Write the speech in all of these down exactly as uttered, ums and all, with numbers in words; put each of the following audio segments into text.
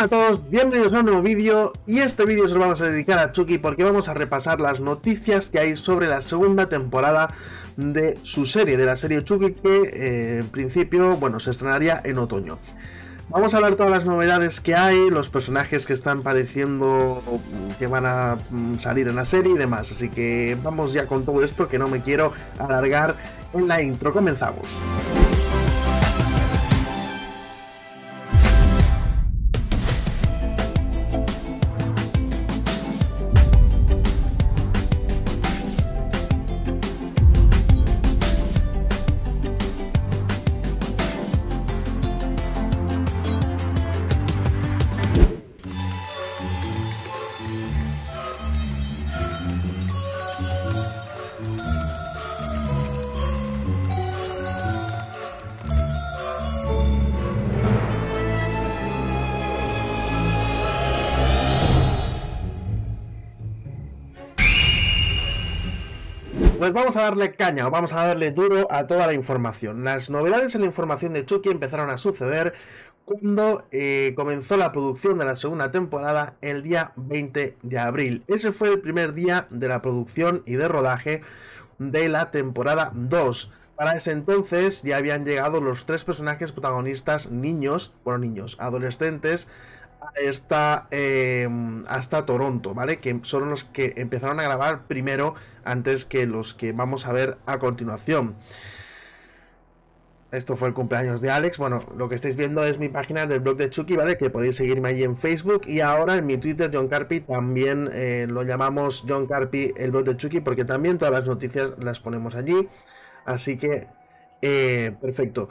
Hola a todos, bienvenidos a un nuevo vídeo y este vídeo se lo vamos a dedicar a Chucky porque vamos a repasar las noticias que hay sobre la segunda temporada de su serie, de la serie Chucky que eh, en principio, bueno, se estrenaría en otoño. Vamos a hablar todas las novedades que hay, los personajes que están pareciendo que van a salir en la serie y demás, así que vamos ya con todo esto que no me quiero alargar en la intro, comenzamos. Pues vamos a darle caña o vamos a darle duro a toda la información. Las novedades en la información de Chucky empezaron a suceder cuando eh, comenzó la producción de la segunda temporada el día veinte de abril. Ese fue el primer día de la producción y de rodaje de la temporada dos. Para ese entonces ya habían llegado los tres personajes protagonistas niños, bueno niños, adolescentes, Hasta, eh, hasta Toronto, ¿vale? Que son los que empezaron a grabar primero antes que los que vamos a ver a continuación. Esto fue el cumpleaños de Alex. Bueno, lo que estáis viendo es mi página del blog de Chucky, ¿vale? Que podéis seguirme allí en Facebook. Y ahora en mi Twitter, John Carpi, también eh, lo llamamos John Carpi, el blog de Chucky, porque también todas las noticias las ponemos allí. Así que, eh, perfecto.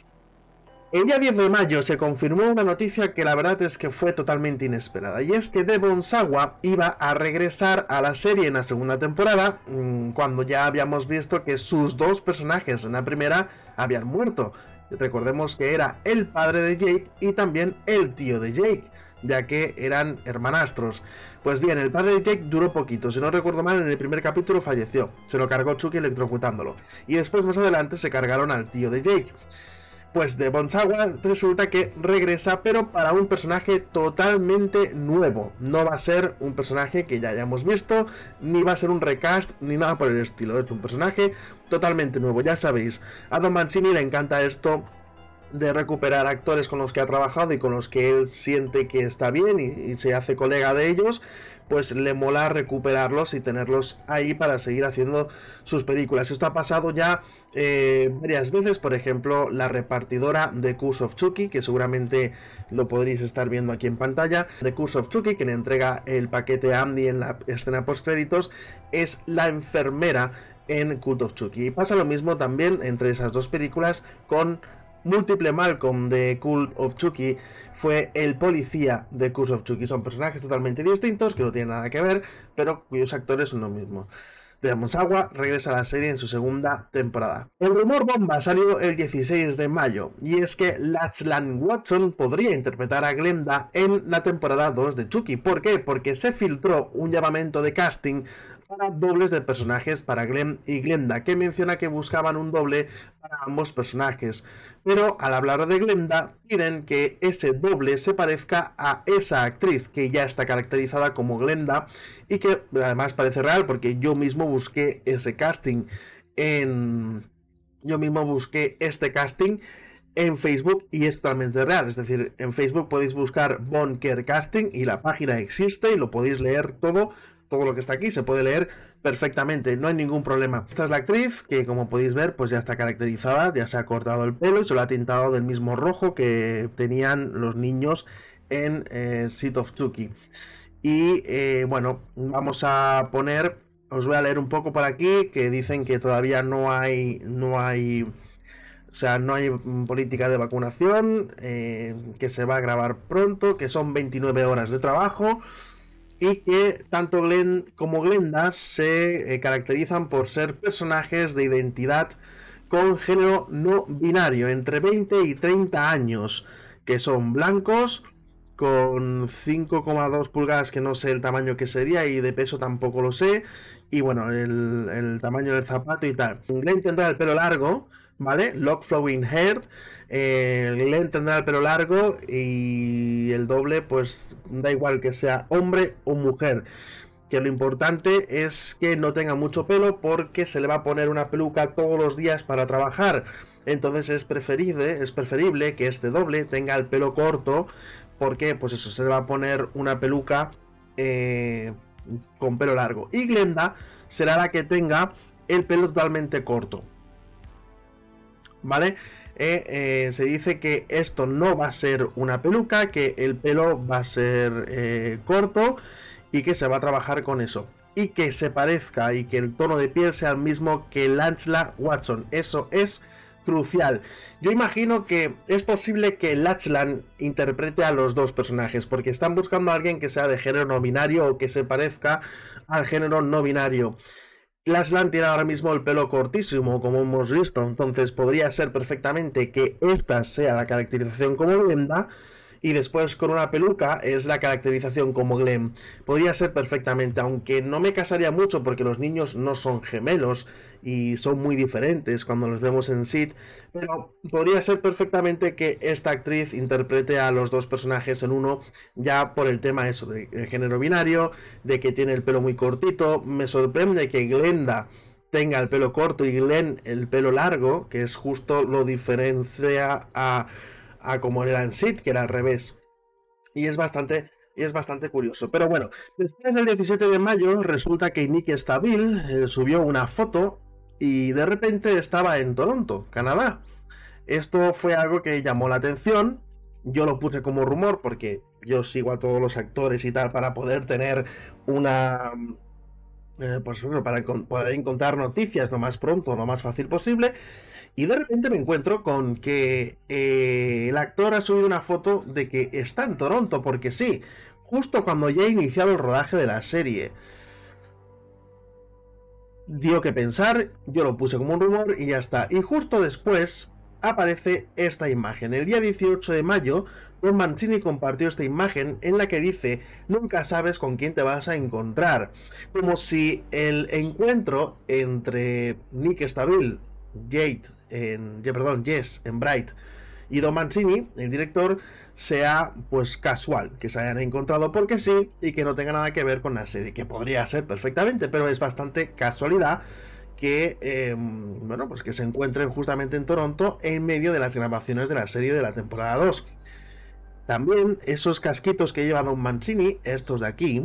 El día diez de mayo se confirmó una noticia que la verdad es que fue totalmente inesperada, y es que Devon Sawa iba a regresar a la serie en la segunda temporada, cuando ya habíamos visto que sus dos personajes en la primera habían muerto. Recordemos que era el padre de Jake y también el tío de Jake, ya que eran hermanastros. Pues bien, el padre de Jake duró poquito, si no recuerdo mal en el primer capítulo falleció, se lo cargó Chucky electrocutándolo, y después más adelante se cargaron al tío de Jake. Pues Devon Sawa resulta que regresa, pero para un personaje totalmente nuevo. No va a ser un personaje que ya hayamos visto, ni va a ser un recast, ni nada por el estilo. Es un personaje totalmente nuevo, ya sabéis. A Don Mancini le encanta esto de recuperar actores con los que ha trabajado y con los que él siente que está bien y, y se hace colega de ellos, pues le mola recuperarlos y tenerlos ahí para seguir haciendo sus películas. Esto ha pasado ya eh, varias veces, por ejemplo, la repartidora de Curse of Chucky, que seguramente lo podréis estar viendo aquí en pantalla, de Curse of Chucky, quien entrega el paquete a Andy en la escena post créditos, es la enfermera en Cult of Chucky. Y pasa lo mismo también entre esas dos películas con Múltiple Malcolm de Cult of Chucky, fue el policía de Curse of Chucky. Son personajes totalmente distintos que no tienen nada que ver, pero cuyos actores son lo mismo. Devon Sawa regresa a la serie en su segunda temporada. El rumor bomba salió el dieciséis de mayo, y es que Lachlan Watson podría interpretar a Glenda en la temporada dos de Chucky. ¿Por qué? Porque se filtró un llamamiento de casting para dobles de personajes para Glenn y Glenda, que menciona que buscaban un doble para ambos personajes, pero al hablar de Glenda piden que ese doble se parezca a esa actriz que ya está caracterizada como Glenda y que además parece real porque yo mismo busqué ese casting en... yo mismo busqué este casting en Facebook y es totalmente real. Es decir, en Facebook podéis buscar Bon Care Casting y la página existe y lo podéis leer todo. Todo lo que está aquí se puede leer perfectamente, no hay ningún problema. Esta es la actriz que, como podéis ver, pues ya está caracterizada, ya se ha cortado el pelo y se lo ha tintado del mismo rojo que tenían los niños en eh, Seed of Chucky. Y eh, bueno, vamos a poner, os voy a leer un poco por aquí, que dicen que todavía no hay, no hay, o sea, no hay política de vacunación, eh, que se va a grabar pronto, que son veintinueve horas de trabajo. Y que tanto Glenn como Glenda se eh, caracterizan por ser personajes de identidad con género no binario, entre veinte y treinta años, que son blancos, con cinco coma dos pulgadas, que no sé el tamaño que sería, y de peso tampoco lo sé. Y bueno, el, el tamaño del zapato y tal. Glenn tendrá el pelo largo, ¿vale? Lock flowing hair. Eh, Glenn tendrá el pelo largo y el doble, pues da igual que sea hombre o mujer. Que lo importante es que no tenga mucho pelo porque se le va a poner una peluca todos los días para trabajar. Entonces es preferible, es preferible que este doble tenga el pelo corto, porque pues eso, se le va a poner una peluca eh, con pelo largo. Y Glenda será la que tenga el pelo totalmente corto, ¿vale? Eh, eh, se dice que esto no va a ser una peluca, que el pelo va a ser eh, corto y que se va a trabajar con eso. Y que se parezca y que el tono de piel sea el mismo que Lancelot Watson. Eso es crucial. Yo imagino que es posible que Lachlan interprete a los dos personajes, porque están buscando a alguien que sea de género no binario o que se parezca al género no binario. Lachlan tiene ahora mismo el pelo cortísimo, como hemos visto, entonces podría ser perfectamente que esta sea la caracterización como Glenda, y después con una peluca es la caracterización como Glenn. Podría ser perfectamente, aunque no me casaría mucho porque los niños no son gemelos y son muy diferentes cuando los vemos en Sid, pero podría ser perfectamente que esta actriz interprete a los dos personajes en uno, ya por el tema eso de género binario, de que tiene el pelo muy cortito. Me sorprende que Glenda tenga el pelo corto y Glenn el pelo largo, que es justo lo diferencia a a como era en Sid, que era al revés. Y es bastante, y es bastante curioso. Pero bueno, después del diecisiete de mayo resulta que Nick Stabil eh, subió una foto y de repente estaba en Toronto, Canadá. Esto fue algo que llamó la atención. Yo lo puse como rumor porque yo sigo a todos los actores y tal para poder tener una... Eh, pues bueno, para poder encontrar noticias lo más pronto, lo más fácil posible. Y de repente me encuentro con que eh, el actor ha subido una foto de que está en Toronto, porque sí, justo cuando ya ha iniciado el rodaje de la serie. Dio que pensar, yo lo puse como un rumor y ya está. Y justo después aparece esta imagen. El día dieciocho de mayo, Don Mancini compartió esta imagen en la que dice: nunca sabes con quién te vas a encontrar. Como si el encuentro entre Nick Stabil, Jade, en, perdón, Jess en Bright y Don Mancini, el director, sea pues casual, que se hayan encontrado porque sí y que no tenga nada que ver con la serie, que podría ser perfectamente, pero es bastante casualidad que, eh, bueno, pues que se encuentren justamente en Toronto en medio de las grabaciones de la serie de la temporada dos. También esos casquitos que lleva Don Mancini, estos de aquí,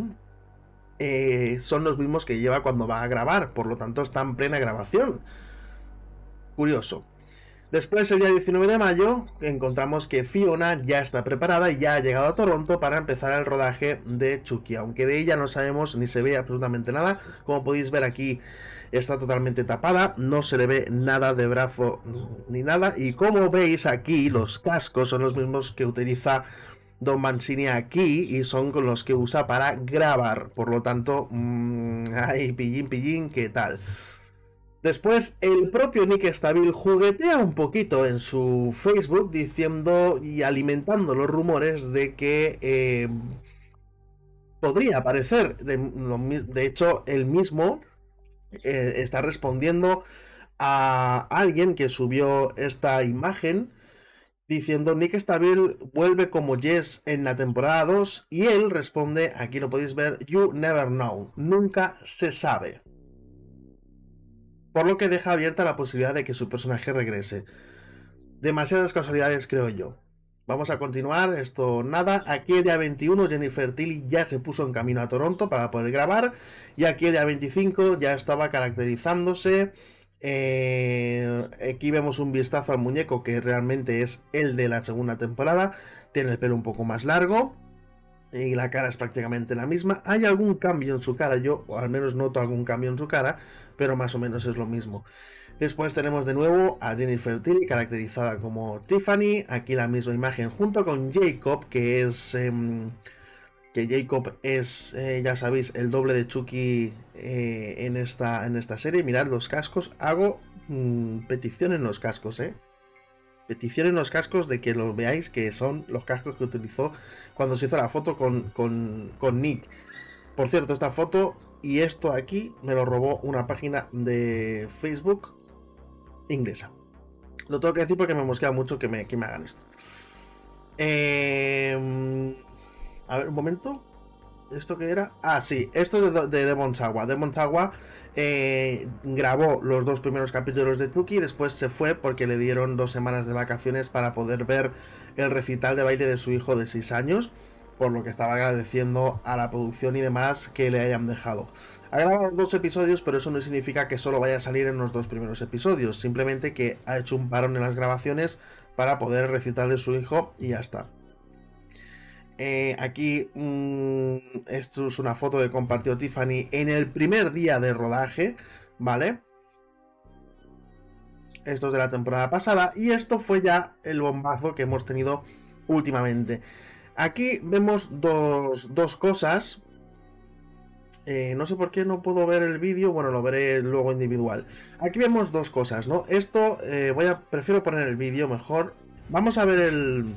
eh, son los mismos que lleva cuando va a grabar, por lo tanto está en plena grabación. Curioso. Después, el día diecinueve de mayo, encontramos que Fiona ya está preparada y ya ha llegado a Toronto para empezar el rodaje de Chucky, aunque de ella no sabemos ni se ve absolutamente nada. Como podéis ver aquí, está totalmente tapada, no se le ve nada de brazo ni nada, y como veis aquí, los cascos son los mismos que utiliza Don Mancini aquí y son con los que usa para grabar, por lo tanto, mmm, ay, pillín, pillín, ¿qué tal? Después, el propio Nick Stabil juguetea un poquito en su Facebook diciendo y alimentando los rumores de que eh, podría aparecer. De, de hecho, él mismo eh, está respondiendo a alguien que subió esta imagen diciendo: Nick Stabil vuelve como Jess en la temporada dos, y él responde, aquí lo podéis ver: you never know, nunca se sabe. Por lo que deja abierta la posibilidad de que su personaje regrese. Demasiadas casualidades, creo yo. Vamos a continuar, esto nada. Aquí el día veintiuno Jennifer Tilly ya se puso en camino a Toronto para poder grabar. Y aquí el día veinticinco ya estaba caracterizándose. Eh, aquí vemos un vistazo al muñeco que realmente es el de la segunda temporada. Tiene el pelo un poco más largo y la cara es prácticamente la misma. Hay algún cambio en su cara, yo o al menos noto algún cambio en su cara, pero más o menos es lo mismo. Después tenemos de nuevo a Jennifer Tilly caracterizada como Tiffany, aquí la misma imagen junto con Jacob, que es eh, que Jacob es, eh, ya sabéis, el doble de Chucky eh, en, esta, en esta serie. Mirad los cascos, hago mmm, petición en los cascos, eh petición en los cascos de que lo veáis, que son los cascos que utilizó cuando se hizo la foto con, con, con Nick. Por cierto, esta foto y esto aquí me lo robó una página de Facebook inglesa. Lo tengo que decir porque me mosquea mucho que me, que me hagan esto. Eh, a ver, un momento. ¿Esto qué era? Ah, sí, esto es de, de Demon Sawa. Demon Sawa eh, grabó los dos primeros capítulos de Tuki y después se fue porque le dieron dos semanas de vacaciones para poder ver el recital de baile de su hijo de seis años, por lo que estaba agradeciendo a la producción y demás que le hayan dejado. Ha grabado dos episodios, pero eso no significa que solo vaya a salir en los dos primeros episodios, simplemente que ha hecho un parón en las grabaciones para poder el recital de su hijo y ya está. Eh, aquí mmm, esto es una foto que compartió Tiffany en el primer día de rodaje, ¿vale? Esto es de la temporada pasada y esto fue ya el bombazo que hemos tenido últimamente. Aquí vemos dos, dos cosas. Eh, no sé por qué no puedo ver el vídeo, bueno, lo veré luego individual. Aquí vemos dos cosas, ¿no? Esto, eh, voy a, prefiero poner el vídeo mejor. Vamos a ver el...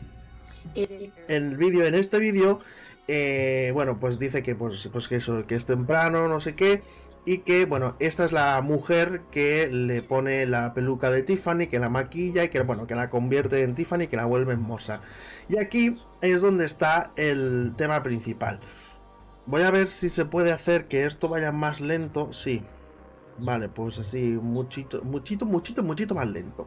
El vídeo, en este vídeo, eh, bueno, pues dice que, pues, pues que eso, que es temprano, no sé qué, y que, bueno, esta es la mujer que le pone la peluca de Tiffany, que la maquilla y que, bueno, que la convierte en Tiffany, que la vuelve hermosa. Y aquí es donde está el tema principal. Voy a ver si se puede hacer que esto vaya más lento. Sí, vale, pues así, muchito, muchito, muchito, muchito más lento.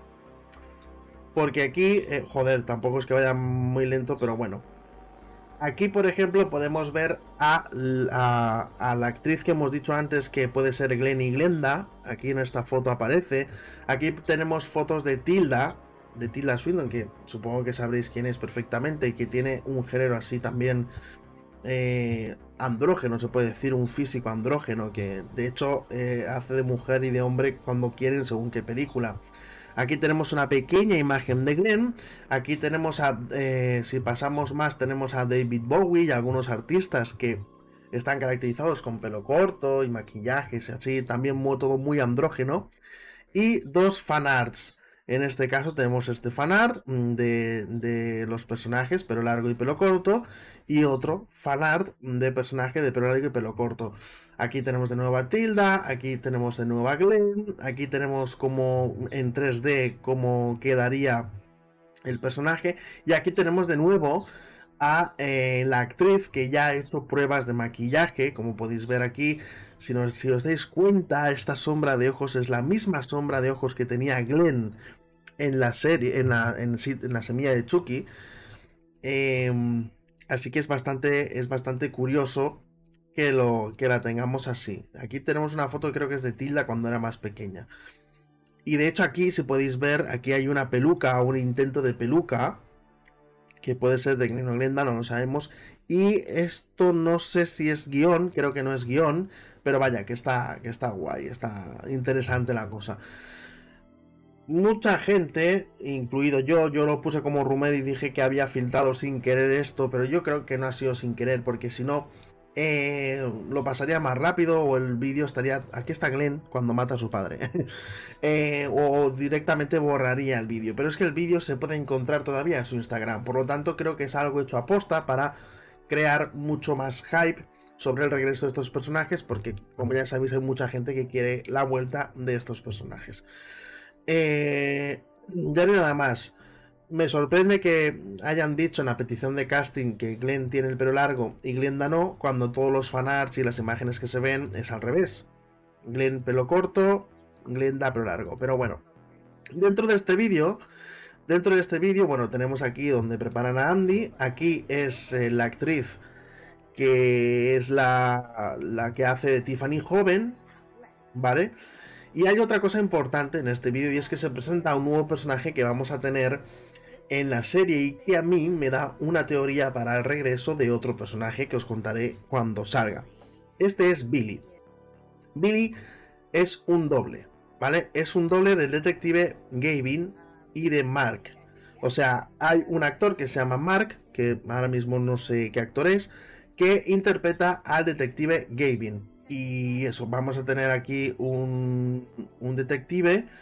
Porque aquí, eh, joder, tampoco es que vaya muy lento, pero bueno. Aquí, por ejemplo, podemos ver a, a, a la actriz que hemos dicho antes que puede ser Glenn Glenda. Aquí en esta foto aparece. Aquí tenemos fotos de Tilda, de Tilda Swinton, que supongo que sabréis quién es perfectamente y que tiene un género así también eh, andrógeno, se puede decir, un físico andrógeno, que de hecho eh, hace de mujer y de hombre cuando quieren según qué película. Aquí tenemos una pequeña imagen de Glenn. Aquí tenemos a, eh, si pasamos más, tenemos a David Bowie y algunos artistas que están caracterizados con pelo corto y maquillajes y así, también muy, todo muy andrógeno. Y dos fanarts. En este caso tenemos este fanart de, de los personajes, pelo largo y pelo corto, y otro fanart de personaje de pelo largo y pelo corto. Aquí tenemos de nuevo a Tilda, aquí tenemos de nuevo a Glenn, aquí tenemos como en tres D cómo quedaría el personaje, y aquí tenemos de nuevo a eh, la actriz que ya ha hecho pruebas de maquillaje, como podéis ver aquí. Si, no, si os dais cuenta, esta sombra de ojos es la misma sombra de ojos que tenía Glenn en la serie, en la, en, en la semilla de Chucky. Eh, así que es bastante, es bastante curioso que, lo, que la tengamos así. Aquí tenemos una foto que creo que es de Tilda cuando era más pequeña. Y de hecho aquí, si podéis ver, aquí hay una peluca, un intento de peluca, que puede ser de Glenn o Glenda, no lo sabemos. Y esto no sé si es guión, creo que no es guión, pero vaya, que está, que está guay, está interesante la cosa. Mucha gente, incluido yo, yo lo puse como rumor y dije que había filtrado sin querer esto, pero yo creo que no ha sido sin querer, porque si no, eh, lo pasaría más rápido o el vídeo estaría... Aquí está Glenn cuando mata a su padre. eh, o directamente borraría el vídeo, pero es que el vídeo se puede encontrar todavía en su Instagram, por lo tanto creo que es algo hecho a posta para crear mucho más hype sobre el regreso de estos personajes, porque como ya sabéis hay mucha gente que quiere la vuelta de estos personajes. Eh, ya no hay nada más. Me sorprende que hayan dicho en la petición de casting que Glenn tiene el pelo largo y Glenda no, cuando todos los fanarts y las imágenes que se ven es al revés. Glenn pelo corto, Glenda pelo largo. Pero bueno, dentro de este vídeo, dentro de este vídeo, bueno, tenemos aquí donde preparan a Andy. Aquí es eh, la actriz que es la, la que hace de Tiffany joven, ¿vale? Y hay otra cosa importante en este vídeo y es que se presenta un nuevo personaje que vamos a tener en la serie y que a mí me da una teoría para el regreso de otro personaje que os contaré cuando salga. Este es Billy. Billy es un doble, ¿vale? Es un doble del detective Gavin y de Mark. O sea, hay un actor que se llama Mark, que ahora mismo no sé qué actor es, que interpreta al detective Gavin. Y eso, vamos a tener aquí un, un detective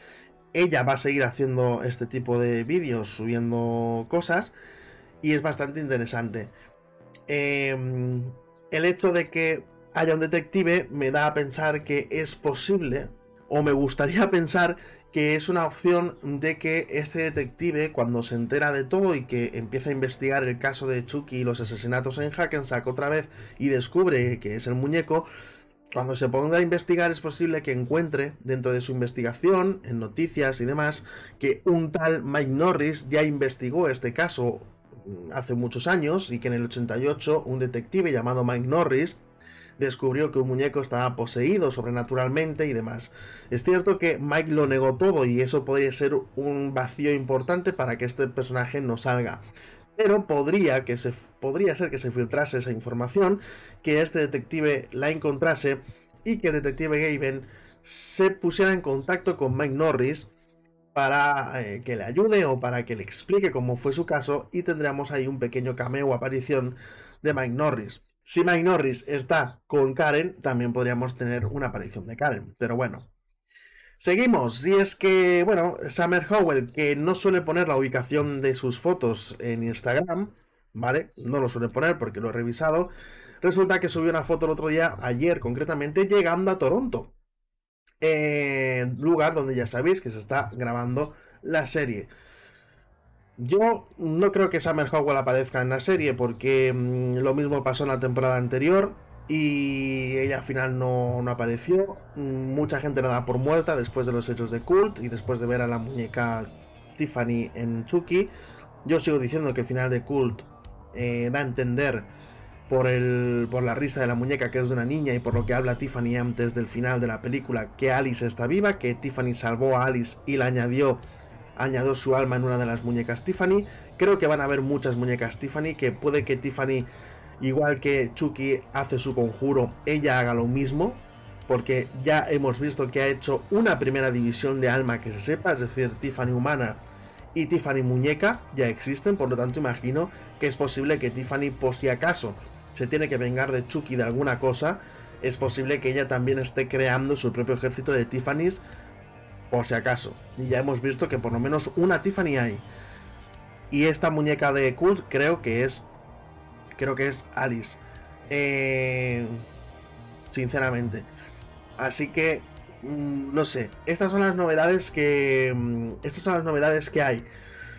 ella va a seguir haciendo este tipo de vídeos, subiendo cosas, y es bastante interesante. Eh, el hecho de que haya un detective me da a pensar que es posible, o me gustaría pensar que es una opción de que este detective, cuando se entera de todo y que empieza a investigar el caso de Chucky y los asesinatos en Hackensack otra vez y descubre que es el muñeco, cuando se ponga a investigar es posible que encuentre dentro de su investigación, en noticias y demás, que un tal Mike Norris ya investigó este caso hace muchos años y que en el ochenta y ocho un detective llamado Mike Norris descubrió que un muñeco estaba poseído sobrenaturalmente y demás. Es cierto que Mike lo negó todo y eso podría ser un vacío importante para que este personaje no salga. Pero podría, que se, podría ser que se filtrase esa información, que este detective la encontrase y que el detective Gaben se pusiera en contacto con Mike Norris para eh, que le ayude o para que le explique cómo fue su caso, y tendríamos ahí un pequeño cameo o aparición de Mike Norris. Si Mike Norris está con Karen, también podríamos tener una aparición de Karen, pero bueno. Seguimos, y es que, bueno, Summer Howell, que no suele poner la ubicación de sus fotos en Instagram, ¿vale? No lo suele poner porque lo he revisado. Resulta que subió una foto el otro día, ayer concretamente, llegando a Toronto. Eh, lugar donde ya sabéis que se está grabando la serie. Yo no creo que Summer Howell aparezca en la serie porque mmm, lo mismo pasó en la temporada anterior y ella al final no, no apareció. Mucha gente la da por muerta después de los hechos de Cult y después de ver a la muñeca Tiffany en Chucky. Yo sigo diciendo que el final de Cult eh, da a entender por, el, por la risa de la muñeca que es de una niña y por lo que habla Tiffany antes del final de la película, que Alice está viva, que Tiffany salvó a Alice y la añadió añadió su alma en una de las muñecas Tiffany. Creo que van a haber muchas muñecas Tiffany, que puede que Tiffany, igual que Chucky hace su conjuro, ella haga lo mismo, porque ya hemos visto que ha hecho una primera división de alma que se sepa, es decir, Tiffany humana y Tiffany muñeca ya existen, por lo tanto imagino que es posible que Tiffany, por si acaso se tiene que vengar de Chucky de alguna cosa, es posible que ella también esté creando su propio ejército de Tiffany's, por si acaso. Y ya hemos visto que por lo menos una Tiffany hay. Y esta muñeca de Cult creo que es creo que es Alice, eh, sinceramente. Así que mmm, no sé, estas son las novedades que mmm, estas son las novedades que hay.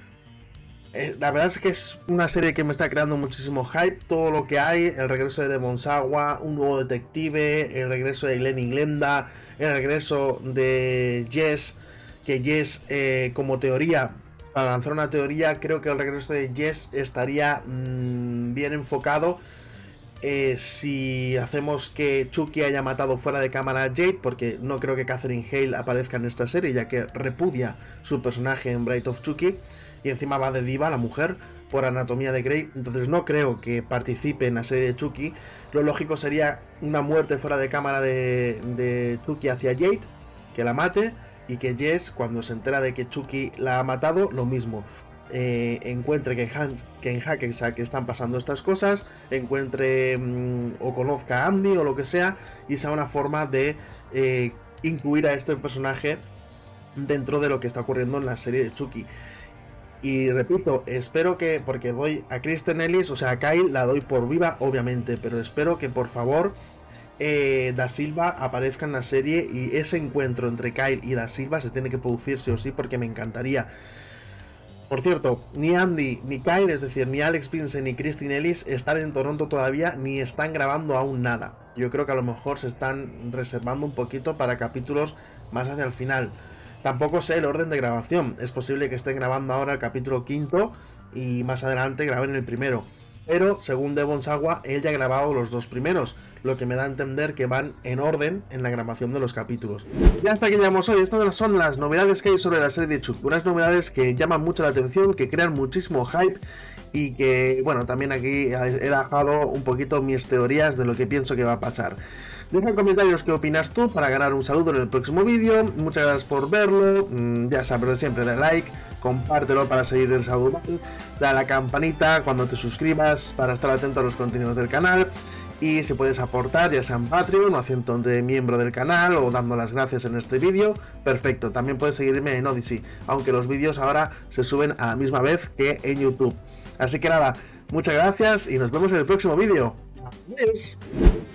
Eh, la verdad es que es una serie que me está creando muchísimo hype. Todo lo que hay, el regreso de Devon Sawa, un nuevo detective, el regreso de Glenn y Glenda, el regreso de Jess, que Jess, eh, como teoría, para lanzar una teoría, creo que el regreso de Jess estaría mmm, bien enfocado eh, si hacemos que Chucky haya matado fuera de cámara a Jade, porque no creo que Catherine Hale aparezca en esta serie, ya que repudia su personaje en Bride of Chucky, y encima va de diva la mujer por Anatomía de Grey, entonces no creo que participe en la serie de Chucky. Lo lógico sería una muerte fuera de cámara de, de Chucky hacia Jade, que la mate, y que Jess, cuando se entera de que Chucky la ha matado, lo mismo. Eh, encuentre que en, Han que en Hackensack están pasando estas cosas, encuentre mmm, o conozca a Andy o lo que sea, y sea una forma de eh, incluir a este personaje dentro de lo que está ocurriendo en la serie de Chucky. Y repito, espero que, porque doy a Kristen Ellis, o sea a Kyle la doy por viva obviamente, pero espero que por favor eh, Da Silva aparezca en la serie, y ese encuentro entre Kyle y Da Silva se tiene que producir sí o sí, porque me encantaría. Por cierto, ni Andy ni Kyle, es decir, ni Alex Vincent ni Kristen Ellis están en Toronto todavía, ni están grabando aún nada. Yo creo que a lo mejor se están reservando un poquito para capítulos más hacia el final. Tampoco sé el orden de grabación, es posible que estén grabando ahora el capítulo quinto y más adelante graben el primero. Pero, según Devon Sawa, él ya ha grabado los dos primeros, lo que me da a entender que van en orden en la grabación de los capítulos. Y hasta aquí llegamos hoy. Estas son las novedades que hay sobre la serie de Chucky. Unas novedades que llaman mucho la atención, que crean muchísimo hype y que, bueno, también aquí he dejado un poquito mis teorías de lo que pienso que va a pasar. Deja en comentarios qué opinas tú para ganar un saludo en el próximo vídeo. Muchas gracias por verlo. Ya sabes de siempre, da like, compártelo para seguir el saludo, da a la campanita cuando te suscribas para estar atento a los contenidos del canal. Y si puedes aportar, ya sea en Patreon o haciendo de miembro del canal o dando las gracias en este vídeo, perfecto. También puedes seguirme en Odysee, aunque los vídeos ahora se suben a la misma vez que en YouTube. Así que nada, muchas gracias y nos vemos en el próximo vídeo. Adiós.